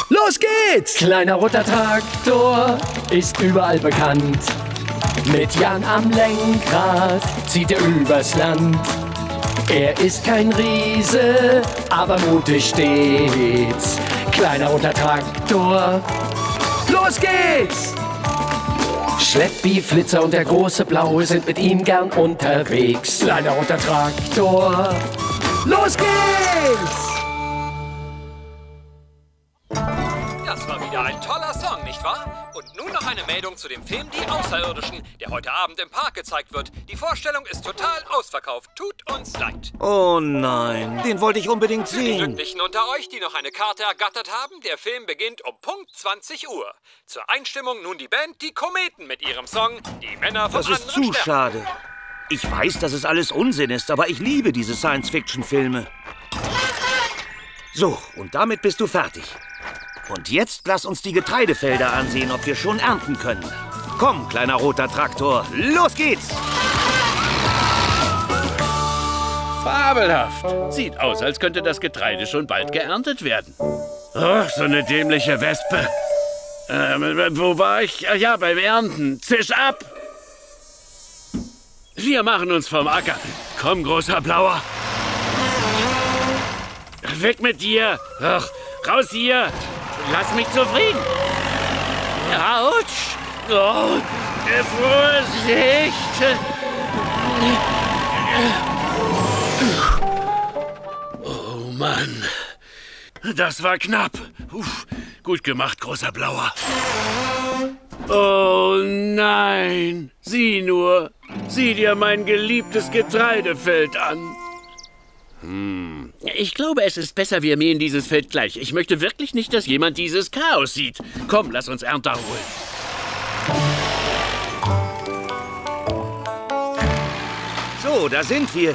Los geht's! Kleiner roter Traktor ist überall bekannt. Mit Jan am Lenkrad zieht er übers Land. Er ist kein Riese, aber mutig stets. Kleiner roter Traktor, los geht's! Schleppi, Flitzer und der große Blaue sind mit ihm gern unterwegs. Kleiner roter Traktor, los geht's! Das war wieder ein toller Song, nicht wahr? Und nun noch eine Meldung zu dem Film Die Außerirdischen, der heute Abend im Park gezeigt wird. Die Vorstellung ist total ausverkauft. Tut uns leid. Oh nein, den wollte ich unbedingt Für die sehen. Glücklichen unter euch, die noch eine Karte ergattert haben, der Film beginnt um Punkt 20 Uhr. Zur Einstimmung nun die Band Die Kometen mit ihrem Song Die Männer vom Das ist anderen zu Stern. schade. Ich weiß, dass es alles Unsinn ist, aber ich liebe diese Science-Fiction-Filme. So, und damit bist du fertig. Und jetzt lass uns die Getreidefelder ansehen, ob wir schon ernten können. Komm, kleiner roter Traktor, los geht's! Fabelhaft. Sieht aus, als könnte das Getreide schon bald geerntet werden. Oh, so eine dämliche Wespe. Wo war ich? Ja, beim Ernten. Zisch ab! Wir machen uns vom Acker. Komm, großer Blauer. Weg mit dir. Ach, raus hier. Lass mich zufrieden. Autsch. Oh, Vorsicht. Oh Mann. Das war knapp. Gut gemacht, großer Blauer. Oh nein. Sieh nur. Sieh dir mein geliebtes Getreidefeld an. Ich glaube, es ist besser, wir mähen dieses Feld gleich. Ich möchte wirklich nicht, dass jemand dieses Chaos sieht. Komm, lass uns Ernter holen. So, da sind wir.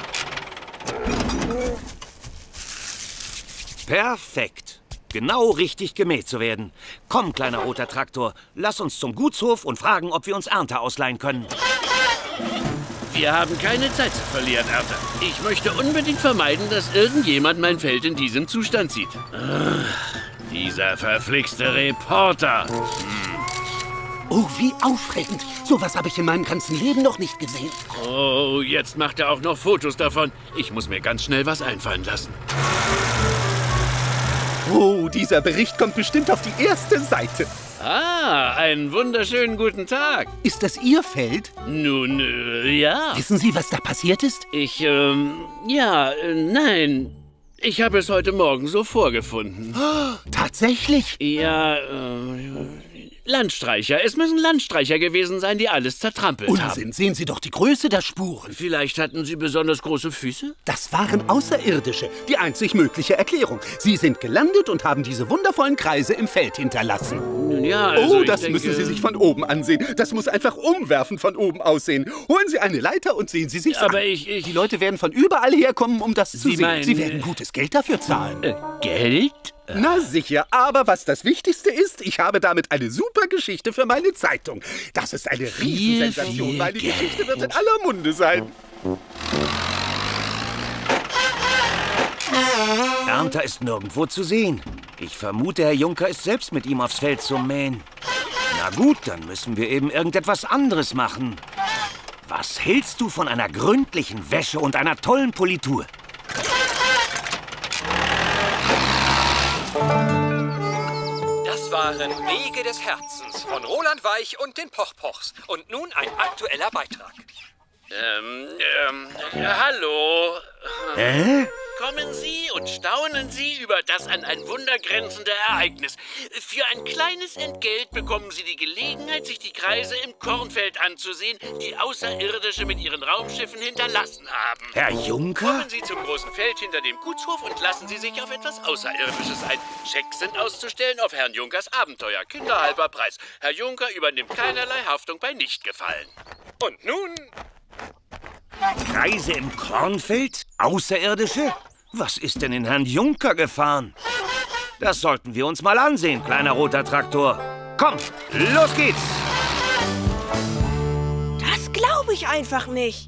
Perfekt. Genau richtig gemäht zu werden. Komm, kleiner roter Traktor, lass uns zum Gutshof und fragen, ob wir uns Ernte ausleihen können. Wir haben keine Zeit zu verlieren, Ernte. Ich möchte unbedingt vermeiden, dass irgendjemand mein Feld in diesem Zustand sieht. Dieser verflixte Reporter. Oh, wie aufregend. Sowas habe ich in meinem ganzen Leben noch nicht gesehen. Oh, jetzt macht er auch noch Fotos davon. Ich muss mir ganz schnell was einfallen lassen. Oh, dieser Bericht kommt bestimmt auf die erste Seite. Ah, einen wunderschönen guten Tag. Ist das Ihr Feld? Nun, ja. Wissen Sie, was da passiert ist? Nein. Ich habe es heute Morgen so vorgefunden. Oh, tatsächlich? Ja, Landstreicher. Es müssen Landstreicher gewesen sein, die alles zertrampelt haben. Unsinn, sehen Sie doch die Größe der Spuren. Vielleicht hatten sie besonders große Füße? Das waren Außerirdische, die einzig mögliche Erklärung. Sie sind gelandet und haben diese wundervollen Kreise im Feld hinterlassen. Nun ja, also oh, das ich denke, müssen Sie sich von oben ansehen. Das muss einfach umwerfend von oben aussehen. Holen Sie eine Leiter und sehen Sie sich's an. Aber Die Leute werden von überall herkommen, um das zu Sie sehen. meinen, Sie werden gutes Geld dafür zahlen. Geld? Na sicher, aber was das Wichtigste ist, ich habe damit eine super Geschichte für meine Zeitung. Das ist eine Riesensensation, viel weil die Geld. Geschichte wird in aller Munde sein. Ernter ist nirgendwo zu sehen. Ich vermute, Herr Juncker ist selbst mit ihm aufs Feld zum Mähen. Na gut, dann müssen wir eben irgendetwas anderes machen. Was hältst du von einer gründlichen Wäsche und einer tollen Politur? Das waren Wege des Herzens von Roland Weich und den Pochpochs. Und nun ein aktueller Beitrag. Hallo. Hä? Kommen Sie und staunen Sie über das an ein Wunder grenzende Ereignis. Für ein kleines Entgelt bekommen Sie die Gelegenheit, sich die Kreise im Kornfeld anzusehen, die Außerirdische mit ihren Raumschiffen hinterlassen haben. Herr Juncker? Kommen Sie zum großen Feld hinter dem Gutshof und lassen Sie sich auf etwas Außerirdisches ein. Schecks sind auszustellen auf Herrn Junkers Abenteuer. Kinderhalber Preis. Herr Juncker übernimmt keinerlei Haftung bei Nichtgefallen. Und nun... Kreise im Kornfeld? Außerirdische? Was ist denn in Herrn Juncker gefahren? Das sollten wir uns mal ansehen, kleiner roter Traktor. Komm, los geht's! Das glaube ich einfach nicht.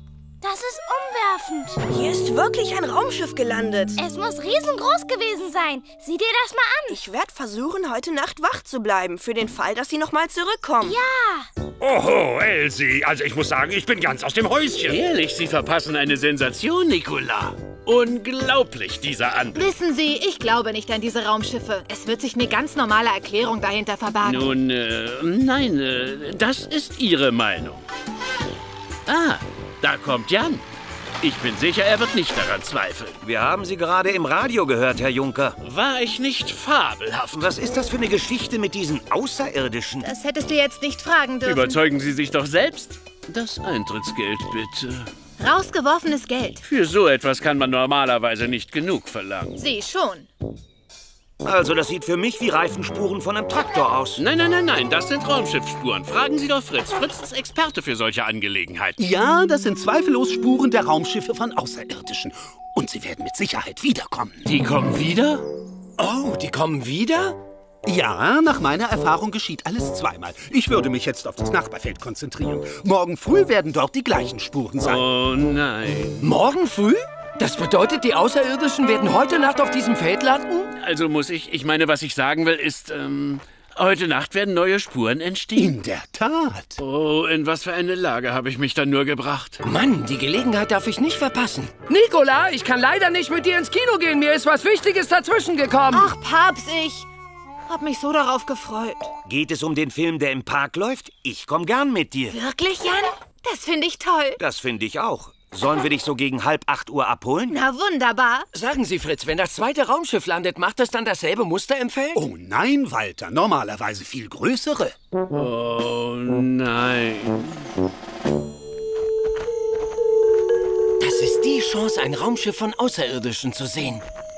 Das ist umwerfend. Hier ist wirklich ein Raumschiff gelandet. Es muss riesengroß gewesen sein. Sieh dir das mal an. Ich werde versuchen, heute Nacht wach zu bleiben, für den Fall, dass sie nochmal zurückkommen. Ja. Oho, Elsie, also ich muss sagen, ich bin ganz aus dem Häuschen. Ehrlich, Sie verpassen eine Sensation, Nicola. Unglaublich, dieser Anblick. Wissen Sie, ich glaube nicht an diese Raumschiffe. Es wird sich eine ganz normale Erklärung dahinter verbergen. Nun, nein, das ist Ihre Meinung. Ah, da kommt Jan. Ich bin sicher, er wird nicht daran zweifeln. Wir haben Sie gerade im Radio gehört, Herr Juncker. War ich nicht fabelhaft? Was ist das für eine Geschichte mit diesen Außerirdischen? Das hättest du jetzt nicht fragen dürfen. Überzeugen Sie sich doch selbst. Das Eintrittsgeld, bitte. Rausgeworfenes Geld. Für so etwas kann man normalerweise nicht genug verlangen. Sie schon. Also, das sieht für mich wie Reifenspuren von einem Traktor aus. Nein, das sind Raumschiffsspuren. Fragen Sie doch Fritz. Fritz ist Experte für solche Angelegenheiten. Ja, das sind zweifellos Spuren der Raumschiffe von Außerirdischen. Und sie werden mit Sicherheit wiederkommen. Die kommen wieder? Oh, die kommen wieder? Ja, nach meiner Erfahrung geschieht alles zweimal. Ich würde mich jetzt auf das Nachbarfeld konzentrieren. Morgen früh werden dort die gleichen Spuren sein. Oh nein. Morgen früh? Das bedeutet, die Außerirdischen werden heute Nacht auf diesem Feld landen? Also ich meine, was ich sagen will, ist, heute Nacht werden neue Spuren entstehen. In der Tat. Oh, in was für eine Lage habe ich mich dann nur gebracht? Mann, die Gelegenheit darf ich nicht verpassen. Nicola, ich kann leider nicht mit dir ins Kino gehen. Mir ist was Wichtiges dazwischen gekommen. Ach, Papst, ich hab mich so darauf gefreut. Geht es um den Film, der im Park läuft? Ich komm gern mit dir. Wirklich, Jan? Das finde ich toll. Das finde ich auch. Sollen wir dich so gegen 7:30 Uhr abholen? Na, wunderbar. Sagen Sie, Fritz, wenn das zweite Raumschiff landet, macht es dann dasselbe Muster im Feld? Oh nein, Walter, normalerweise viel größere. Oh nein. Das ist die Chance, ein Raumschiff von Außerirdischen zu sehen.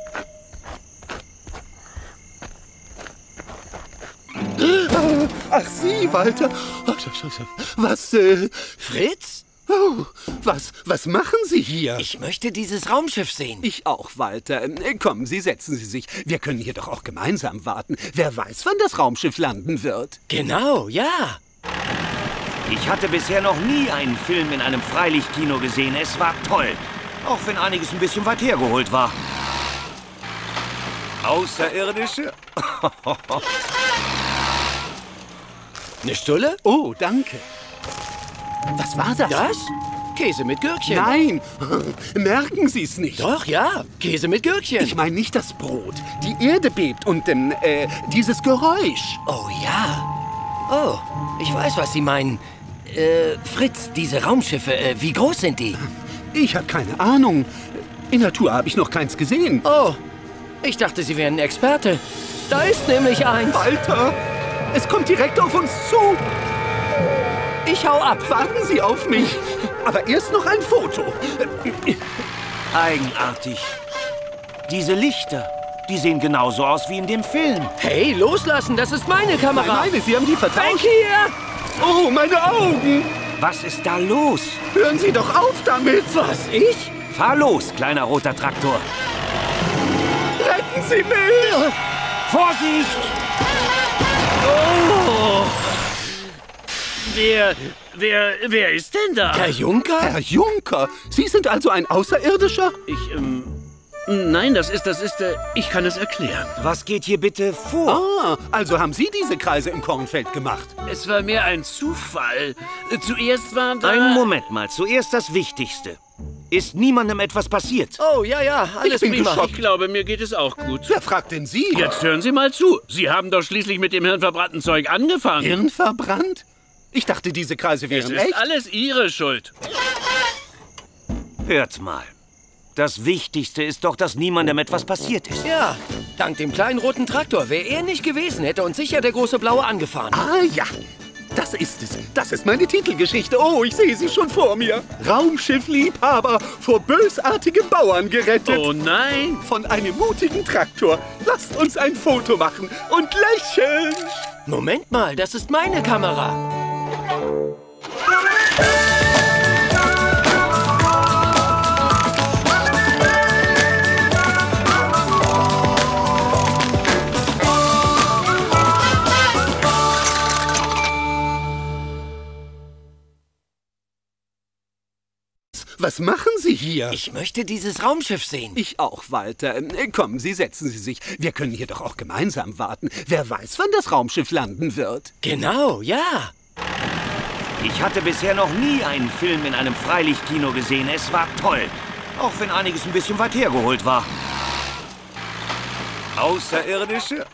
Ach, Sie, Walter. Was, Fritz? Oh, was machen Sie hier? Ich möchte dieses Raumschiff sehen. Ich auch, Walter. Kommen Sie, setzen Sie sich. Wir können hier doch auch gemeinsam warten. Wer weiß, wann das Raumschiff landen wird. Genau, ja. Ich hatte bisher noch nie einen Film in einem Freilichtkino gesehen. Es war toll. Auch wenn einiges ein bisschen weit hergeholt war. Außerirdische? Eine Stulle? Oh, danke. Was war das? Das? Käse mit Gürkchen. Nein, merken Sie es nicht. Doch, ja. Käse mit Gürkchen. Ich meine nicht das Brot. Die Erde bebt und dieses Geräusch. Oh, ja. Oh, ich weiß, was Sie meinen. Fritz, diese Raumschiffe, wie groß sind die? Ich habe keine Ahnung. In der Tour habe ich noch keins gesehen. Oh, ich dachte, Sie wären ein Experte. Da ist nämlich eins. Walter, es kommt direkt auf uns zu. Ich hau ab. Warten Sie auf mich. Aber erst noch ein Foto. Eigenartig. Diese Lichter, die sehen genauso aus wie in dem Film. Hey, loslassen, das ist meine Kamera. Meine, Sie haben die Weg vertauscht. hier! Oh, meine Augen. Was ist da los? Hören Sie doch auf damit. Was, ich? Fahr los, kleiner roter Traktor. Retten Sie mich. Vorsicht! Oh. Wer ist denn da? Herr Juncker? Herr Juncker, Sie sind also ein Außerirdischer? Nein, das ist, ich kann es erklären. Was geht hier bitte vor? Ah, also haben Sie diese Kreise im Kornfeld gemacht. Es war mehr ein Zufall. Zuerst war da... Einen Moment mal, zuerst das Wichtigste. Ist niemandem etwas passiert? Oh, ja, alles Ich bin prima. geschockt. Ich glaube, mir geht es auch gut. Wer fragt denn Sie? Jetzt hören Sie mal zu. Sie haben doch schließlich mit dem hirnverbrannten Zeug angefangen. Hirn verbrannt? Ich dachte, diese Kreise Es wären ist echt. alles Ihre Schuld. Hört mal. Das Wichtigste ist doch, dass niemandem etwas passiert ist. Ja, dank dem kleinen roten Traktor. Wäre er nicht gewesen, hätte uns sicher der große Blaue angefahren. Ah ja, das ist es. Das ist meine Titelgeschichte. Oh, ich sehe sie schon vor mir. Raumschiffliebhaber vor bösartigen Bauern gerettet. Oh nein. Von einem mutigen Traktor. Lasst uns ein Foto machen und lächeln. Moment mal, das ist meine Kamera. was machen Sie hier? Ich möchte dieses Raumschiff sehen. Ich auch, Walter. Kommen Sie, setzen Sie sich. Wir können hier doch auch gemeinsam warten. Wer weiß, wann das Raumschiff landen wird. Genau, ja. Ich hatte bisher noch nie einen Film in einem Freilichtkino gesehen. Es war toll. Auch wenn einiges ein bisschen weit hergeholt war. Außerirdische?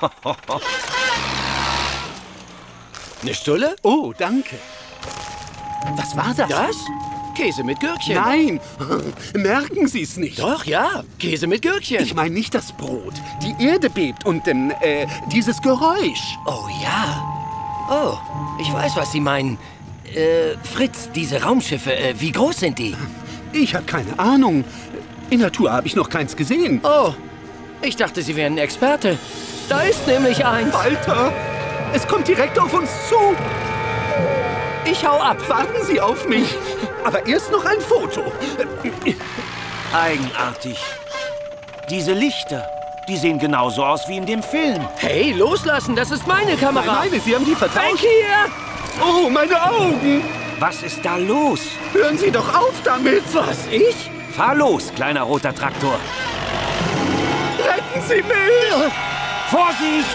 Eine Stulle? Oh, danke. Was war das? Das? Käse mit Gürkchen. Nein, merken Sie es nicht. Doch, ja. Käse mit Gürkchen. Ich meine nicht das Brot. Die Erde bebt und dieses Geräusch. Oh ja. Oh, ich weiß, was Sie meinen. Fritz, diese Raumschiffe, wie groß sind die? Ich habe keine Ahnung. In der Tour habe ich noch keins gesehen. Oh, ich dachte, Sie wären ein Experte. Da ist nämlich eins. Walter, es kommt direkt auf uns zu. Ich hau ab. Warten Sie auf mich. Aber erst noch ein Foto. Eigenartig. Diese Lichter, die sehen genauso aus wie in dem Film. Hey, loslassen, das ist meine Kamera. Meine, Sie haben die vertauscht. Weg hier! Oh, meine Augen. Was ist da los? Hören Sie doch auf damit. Was, ich? Fahr los, kleiner roter Traktor. Retten Sie mich. Vorsicht!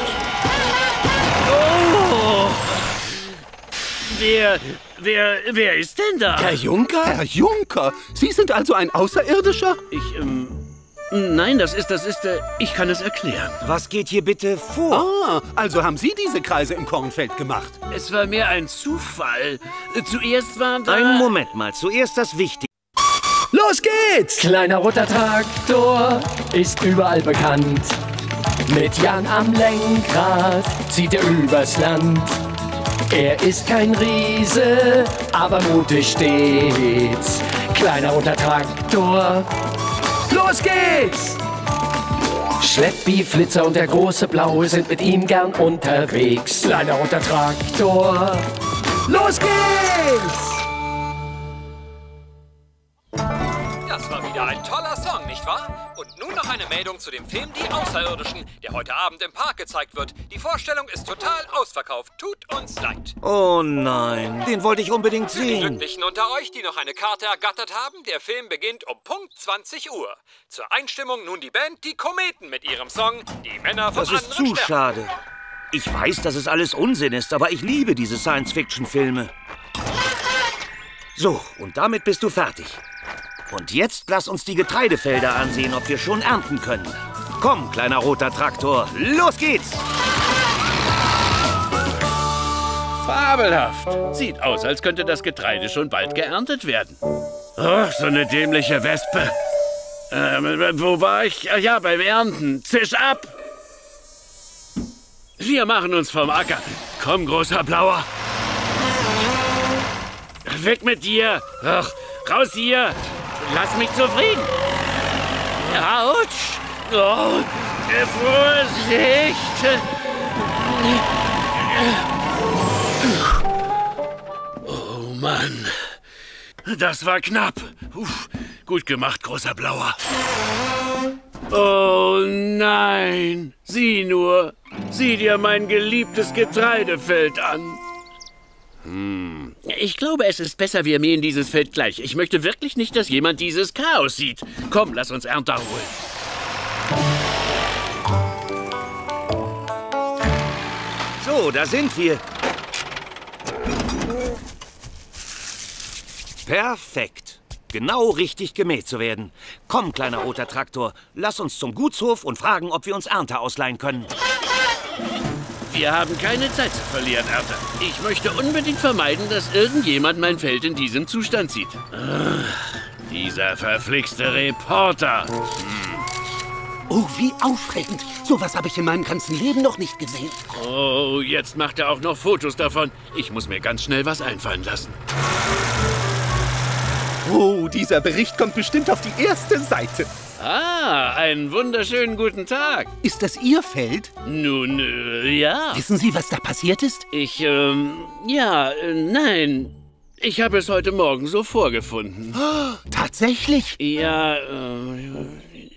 Oh! Wer ist denn da? Herr Juncker? Herr Juncker, Sie sind also ein Außerirdischer? Nein, ich kann es erklären. Was geht hier bitte vor? Ah, also haben Sie diese Kreise im Kornfeld gemacht. Es war mehr ein Zufall. Zuerst war da... Einen Moment mal, zuerst das Wichtige. Los geht's! Kleiner roter Traktor ist überall bekannt. Mit Jan am Lenkrad zieht er übers Land. Er ist kein Riese, aber mutig stets. Kleiner roter Traktor, los geht's! Schleppi, Flitzer und der große Blaue sind mit ihm gern unterwegs. Kleiner roter Traktor, los geht's! Das war wieder ein toller Song, nicht wahr? Und nun noch eine Meldung zu dem Film Die Außerirdischen, der heute Abend im Park gezeigt wird. Die Vorstellung ist total ausverkauft. Tut uns leid. Oh nein, den wollte ich unbedingt Für die sehen. Glücklichen unter euch, die noch eine Karte ergattert haben, der Film beginnt um Punkt 20 Uhr. Zur Einstimmung nun die Band Die Kometen mit ihrem Song Die Männer von Das ist anderen zu Sternen. schade. Ich weiß, dass es alles Unsinn ist, aber ich liebe diese Science-Fiction-Filme. So, und damit bist du fertig. Und jetzt lass uns die Getreidefelder ansehen, ob wir schon ernten können. Komm, kleiner roter Traktor, los geht's! Fabelhaft. Sieht aus, als könnte das Getreide schon bald geerntet werden. Ach, so eine dämliche Wespe. Wo war ich? Ach ja, beim Ernten. Zisch ab! Wir machen uns vom Acker. Komm, großer Blauer. Weg mit dir. Ach, raus hier. Lass mich zufrieden. Autsch. Oh, Vorsicht. Oh Mann. Das war knapp. Gut gemacht, großer Blauer. Oh nein. Sieh nur. Sieh dir mein geliebtes Getreidefeld an. Ich glaube, es ist besser, wir mähen dieses Feld gleich. Ich möchte wirklich nicht, dass jemand dieses Chaos sieht. Komm, lass uns Ernter holen. So, da sind wir. Perfekt. Genau richtig gemäht zu werden. Komm, kleiner roter Traktor, lass uns zum Gutshof und fragen, ob wir uns Ernte ausleihen können. Wir haben keine Zeit zu verlieren, Ernte. Ich möchte unbedingt vermeiden, dass irgendjemand mein Feld in diesem Zustand sieht. Dieser verflixte Reporter. Oh, wie aufregend. Sowas habe ich in meinem ganzen Leben noch nicht gesehen. Oh, jetzt macht er auch noch Fotos davon. Ich muss mir ganz schnell was einfallen lassen. Oh, dieser Bericht kommt bestimmt auf die erste Seite. Ah, einen wunderschönen guten Tag. Ist das Ihr Feld? Nun, ja. Wissen Sie, was da passiert ist? Nein. Ich habe es heute Morgen so vorgefunden. Oh, tatsächlich? Ja,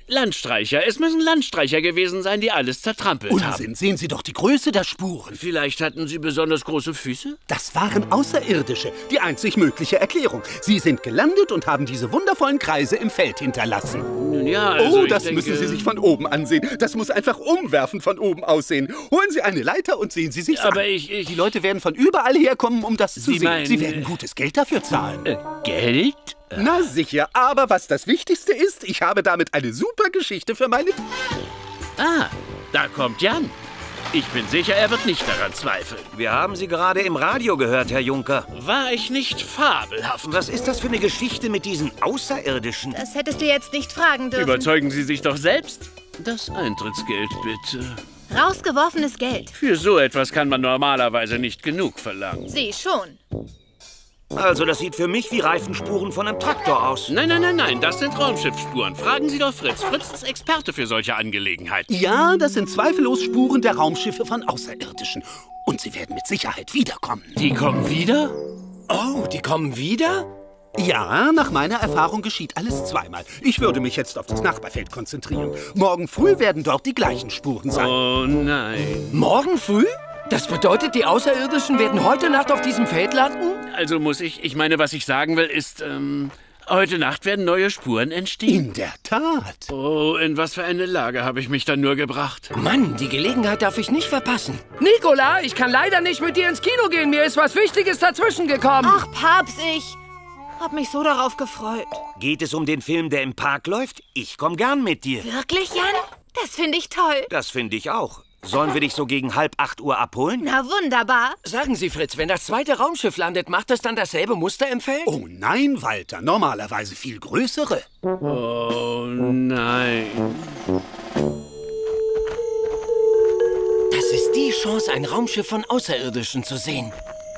Landstreicher. Es müssen Landstreicher gewesen sein, die alles zertrampelt haben. Unsinn, sehen Sie doch die Größe der Spuren. Vielleicht hatten sie besonders große Füße? Das waren Außerirdische, die einzig mögliche Erklärung. Sie sind gelandet und haben diese wundervollen Kreise im Feld hinterlassen. Nun ja, also das müssen Sie sich von oben ansehen. Das muss einfach umwerfend von oben aussehen. Holen Sie eine Leiter und sehen Sie sich's an. Aber Die Leute werden von überall herkommen, um das zu sehen. meinen, Sie werden gutes Geld dafür zahlen. Geld? Na sicher, aber was das Wichtigste ist, ich habe damit eine super Geschichte für meine... Ah, da kommt Jan. Ich bin sicher, er wird nicht daran zweifeln. Wir haben Sie gerade im Radio gehört, Herr Juncker. War ich nicht fabelhaft? Was ist das für eine Geschichte mit diesen Außerirdischen? Das hättest du jetzt nicht fragen dürfen. Überzeugen Sie sich doch selbst. Das Eintrittsgeld, bitte. Rausgeworfenes Geld. Für so etwas kann man normalerweise nicht genug verlangen. Sie schon. Also, das sieht für mich wie Reifenspuren von einem Traktor aus. Nein, das sind Raumschiffsspuren. Fragen Sie doch Fritz. Fritz ist Experte für solche Angelegenheiten. Ja, das sind zweifellos Spuren der Raumschiffe von Außerirdischen. Und sie werden mit Sicherheit wiederkommen. Die kommen wieder? Oh, die kommen wieder? Ja, nach meiner Erfahrung geschieht alles zweimal. Ich würde mich jetzt auf das Nachbarfeld konzentrieren. Morgen früh werden dort die gleichen Spuren sein. Oh nein. Morgen früh? Das bedeutet, die Außerirdischen werden heute Nacht auf diesem Feld landen? Also ich meine, was ich sagen will, ist, heute Nacht werden neue Spuren entstehen. In der Tat. Oh, in was für eine Lage habe ich mich dann nur gebracht. Mann, die Gelegenheit darf ich nicht verpassen. Nicola, ich kann leider nicht mit dir ins Kino gehen. Mir ist was Wichtiges dazwischen gekommen. Ach, Papst, ich hab mich so darauf gefreut. Geht es um den Film, der im Park läuft? Ich komm gern mit dir. Wirklich, Jan? Das finde ich toll. Das finde ich auch. Sollen wir dich so gegen 7:30 abholen? Na, wunderbar. Sagen Sie, Fritz, wenn das zweite Raumschiff landet, macht es dann dasselbe Muster im Feld? Oh nein, Walter, normalerweise viel größere. Oh nein. Das ist die Chance, ein Raumschiff von Außerirdischen zu sehen.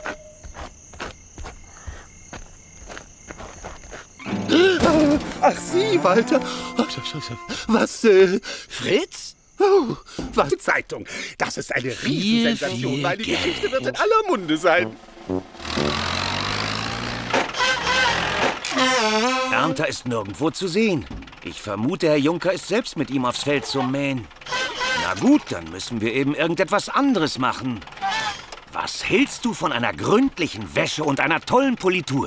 Ach, Sie, Walter. Was, Fritz? Oh, was Zeitung. Das ist eine Riesensensation. Meine Geschichte wird in aller Munde sein. Ernter ist nirgendwo zu sehen. Ich vermute, Herr Juncker ist selbst mit ihm aufs Feld zum Mähen. Na gut, dann müssen wir eben irgendetwas anderes machen. Was hältst du von einer gründlichen Wäsche und einer tollen Politur?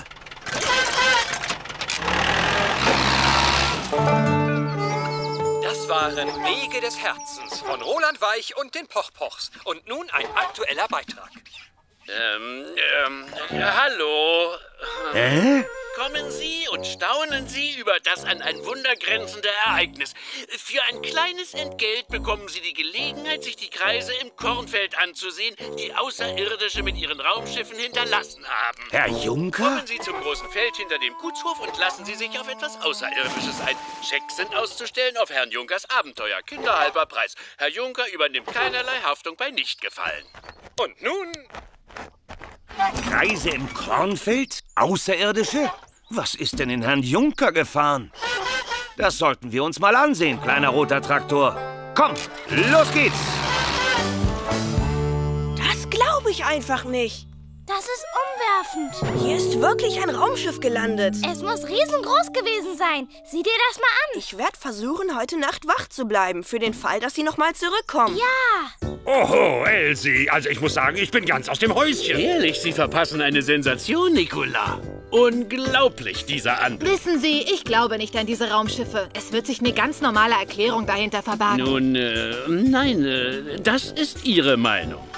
Das waren Wege des Herzens von Roland Weich und den Pochpochs. Und nun ein aktueller Beitrag. Hallo. Hä? Kommen Sie und staunen Sie über das an ein Wunder grenzende Ereignis. Für ein kleines Entgelt bekommen Sie die Gelegenheit, sich die Kreise im Kornfeld anzusehen, die Außerirdische mit ihren Raumschiffen hinterlassen haben. Herr Juncker? Kommen Sie zum großen Feld hinter dem Gutshof und lassen Sie sich auf etwas Außerirdisches ein. Schecks sind auszustellen auf Herrn Junkers Abenteuer. Kinderhalber Preis. Herr Juncker übernimmt keinerlei Haftung bei Nichtgefallen. Und nun... Kreise im Kornfeld? Außerirdische? Was ist denn in Herrn Juncker gefahren? Das sollten wir uns mal ansehen, kleiner roter Traktor. Komm, los geht's! Das glaube ich einfach nicht. Das ist umwerfend. Hier ist wirklich ein Raumschiff gelandet. Es muss riesengroß gewesen sein. Sieh dir das mal an. Ich werde versuchen, heute Nacht wach zu bleiben, für den Fall, dass sie nochmal zurückkommen. Ja. Oho, Elsie. Also ich muss sagen, ich bin ganz aus dem Häuschen. Ehrlich, Sie verpassen eine Sensation, Nicola. Unglaublich, dieser Anblick. Wissen Sie, ich glaube nicht an diese Raumschiffe. Es wird sich eine ganz normale Erklärung dahinter verbergen. Nun, nein, das ist Ihre Meinung.